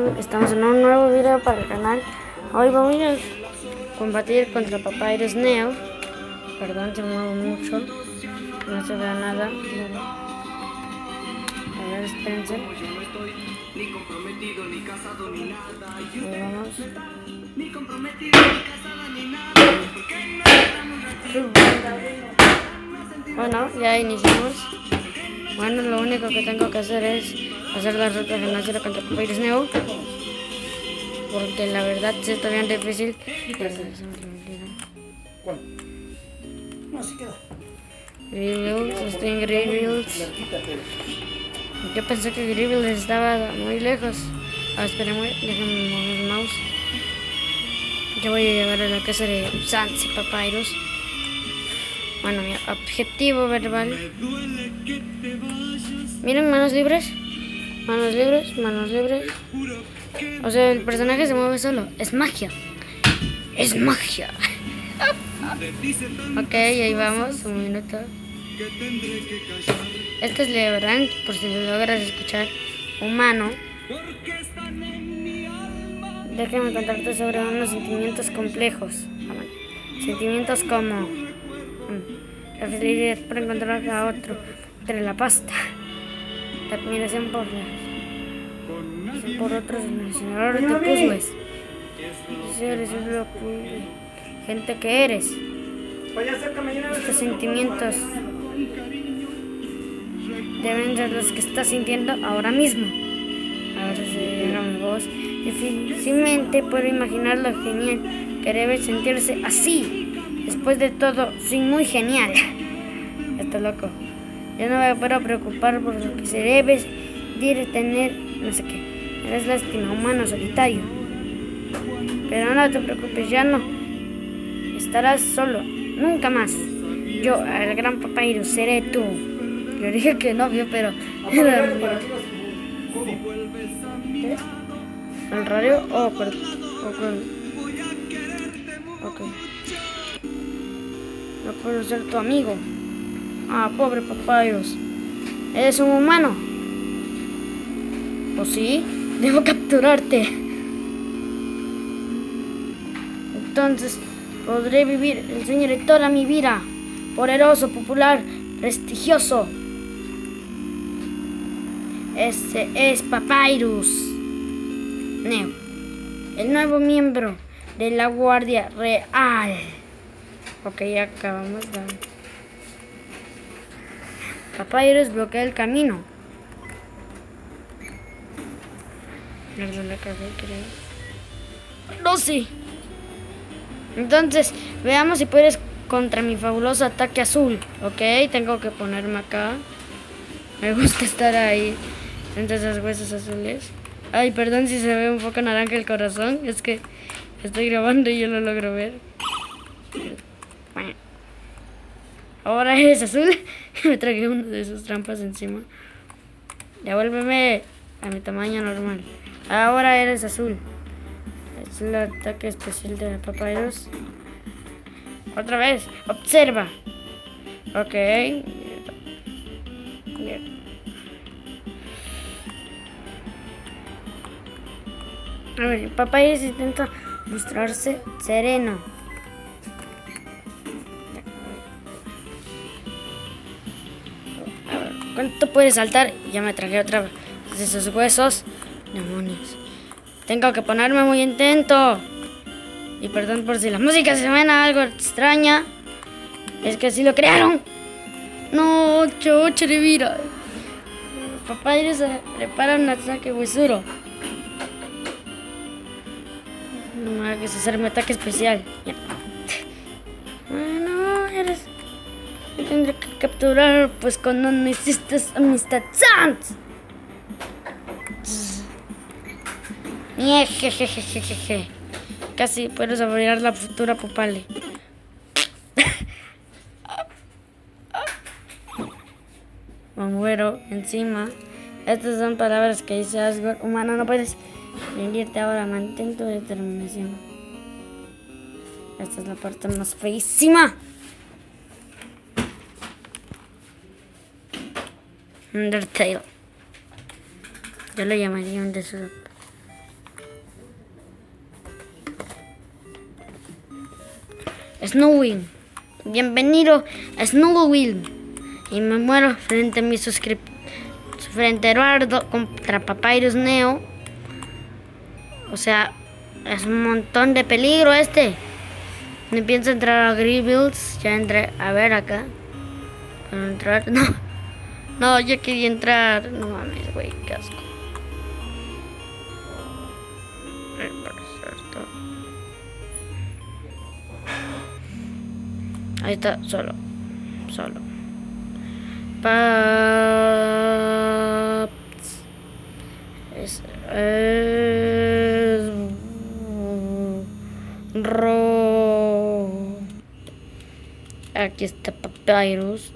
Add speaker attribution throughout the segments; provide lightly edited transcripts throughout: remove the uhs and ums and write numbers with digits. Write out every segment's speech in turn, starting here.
Speaker 1: Estamos en un nuevo video para el canal. Hoy vamos a combatir contra Papyrus Neo. Perdón, se mueve mucho, no se ve nada. A ver, espérense. Ahí vamos. Bueno, ya iniciamos. Bueno, lo único que tengo que hacer es hacer la ruta financiera contra Papyrus Neo, porque la verdad sí está bien difícil.
Speaker 2: ¿Cuál? No, así queda.
Speaker 1: Grievous, estoy en Grievous. Yo pensé que Grievous estaba muy lejos. Espérenme, déjenme mover el mouse. Yo voy a llegar a la casa de Sans y Papyrus. Bueno, mi objetivo verbal. Miren, manos libres. Manos libres, manos libres. O sea, el personaje se mueve solo. Es magia. Es magia. Ok, ahí vamos. Un minuto. Este es Leorange, por si lo logras escuchar. Humano. Déjame contarte sobre unos sentimientos complejos. Sentimientos como la felicidad por encontrar a otro entre la pasta, la admiración por otros dimensionadores de puzzles. Si eres lo gente que eres. Estos sentimientos deben ser los que estás sintiendo ahora mismo. Ahora se llega mi voz. Difícilmente puedo imaginar lo genial que debe sentirse así. Después de todo, soy muy genial. Está loco. Yo no me puedo preocupar por lo que se debe de tener, no sé qué. Eres lástima, humano solitario. Pero no te preocupes, ya no estarás solo, nunca más. Yo, el gran Papyrus, seré tú. Yo dije que no, pero era ¿qué? ¿El radio? Oh, perdón. Ok. No puedo ser tu amigo. Ah, pobre Papyrus. ¿Eres un humano? ¿O sí? Debo capturarte. Entonces podré vivir el sueño de toda mi vida. Poderoso, popular, prestigioso. Ese es Papyrus Neo, el nuevo miembro de la Guardia Real. Ok, ya acabamos. Papyrus bloquea el camino. No, sí. Entonces, veamos si puedes contra mi fabuloso ataque azul. Ok, tengo que ponerme acá. Me gusta estar ahí entre esos huesos azules. Ay, perdón si se ve un poco naranja el corazón. Es que estoy grabando y yo lo logro ver. Ahora eres azul. Me tragué uno de sus trampas encima. Devuélveme a mi tamaño normal. Ahora eres azul. Es el ataque especial de Papyrus. Otra vez. Observa. Ok. Bien. A ver, Papyrus intenta mostrarse sereno. A ver, ¿cuánto puede saltar? Ya me tragué otra vez de esos huesos. Demonios. Tengo que ponerme muy intento. Y perdón por si la música se suena algo extraña. Es que así lo crearon. No, 8 de vida. Papyrus prepara un ataque huesuro. No me hagas hacer mi ataque especial. Ya. Bueno, eres. Te tendré que capturar, pues con no necesitas amistad. ¡Sans! Jejejejeje. Casi puedo saborear la futura Popale. Me muero encima. Estas son palabras que dice Asgore. Humano, no puedes rendirte ahora. Mantén tu determinación. Esta es la parte más feísima. Undertale. Yo lo llamaría un desorden. Snowing. Bienvenido a Snowing. Y me muero frente a mi frente a Eduardo contra Papyrus Neo. O sea, es un montón de peligro este. No pienso entrar a Grievous. Ya entré. A ver acá. ¿Puedo entrar? No. No, yo quería entrar. No mames, güey, qué asco. Ahí está, solo. Aquí está Papyrus.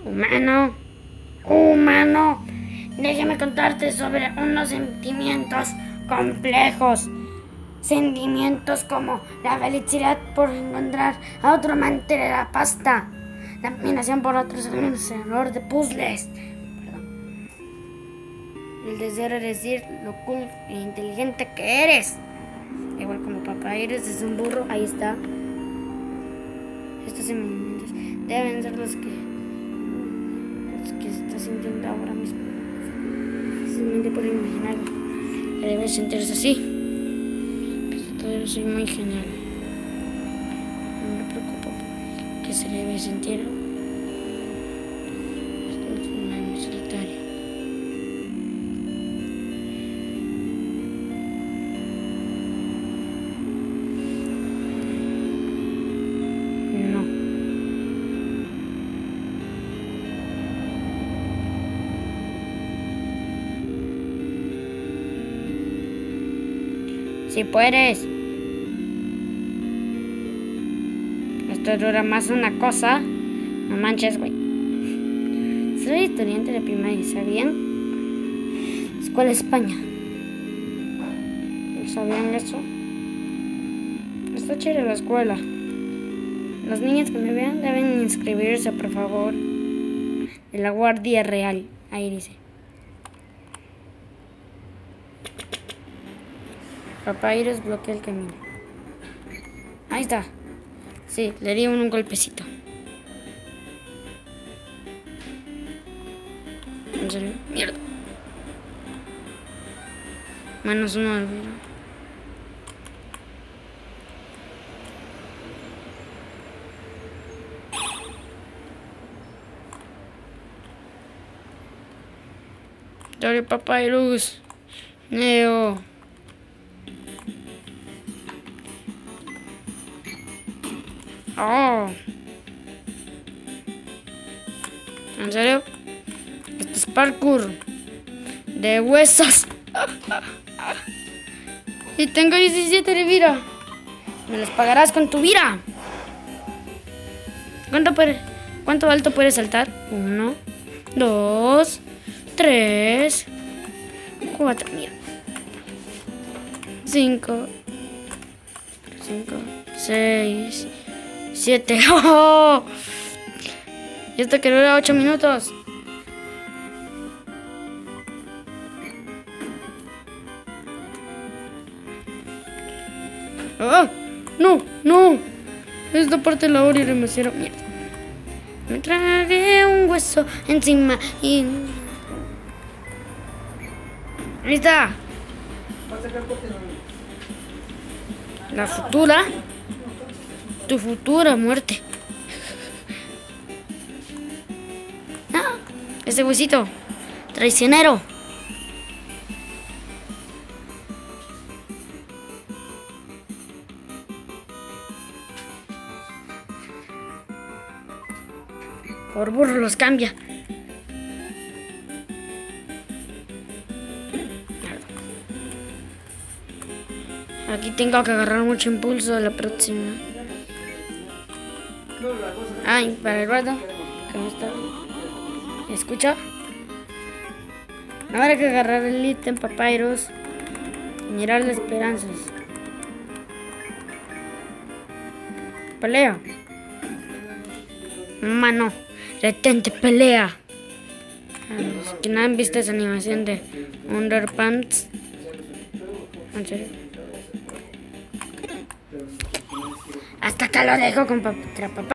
Speaker 1: Humano, déjame contarte sobre unos sentimientos complejos. Sentimientos como la felicidad por encontrar a otro amante de la pasta, la admiración por otros error de puzzles, el deseo de decir lo cool e inteligente que eres, igual como Papyrus es un burro. Ahí está. Estos sentimientos deben ser los que estás sintiendo ahora mismo. Simplemente por imaginarlo, que debes sentirse así. Yo soy muy genial. No me preocupo por qué se debe sentir. Estoy muy solitario. No. Si puedes. Esto dura más una cosa. No manches, güey. Soy estudiante de primaria, ¿sabían? Escuela España. ¿Sabían eso? Está chida la escuela. Los niños que me vean deben inscribirse, por favor. De la Guardia Real. Ahí dice. Papyrus bloquea el camino. Ahí está. Sí, le di un golpecito. ¿En serio? Mierda. Menos uno al vidrio. Dale, Papyrus. Neo. Oh. ¿En serio? Este es parkour de huesos. Y tengo 17 de vida. Me los pagarás con tu vida. ¿Cuánto alto puedes saltar? 1, 2, 3, 4. Mira. 5, 6, 7. ¡Oh! Y esto que dura 8 minutos. ¡Ah! ¡No! Esta parte de la hora y demasiado mierda. Me tragué un hueso encima y... Ahí está. La futura. Tu futura muerte. No, ese huesito traicionero. Por burro los cambia. Aquí tengo que agarrar mucho impulso a la próxima. Ay, para el rato que me está... ¿Escucha? Ahora hay que agarrar el ítem Papyrus y mirar las esperanzas. Pelea. Mano, retente, pelea. A los que no han visto esa animación de Underpants. ¿En serio? Hasta acá lo dejo con papá.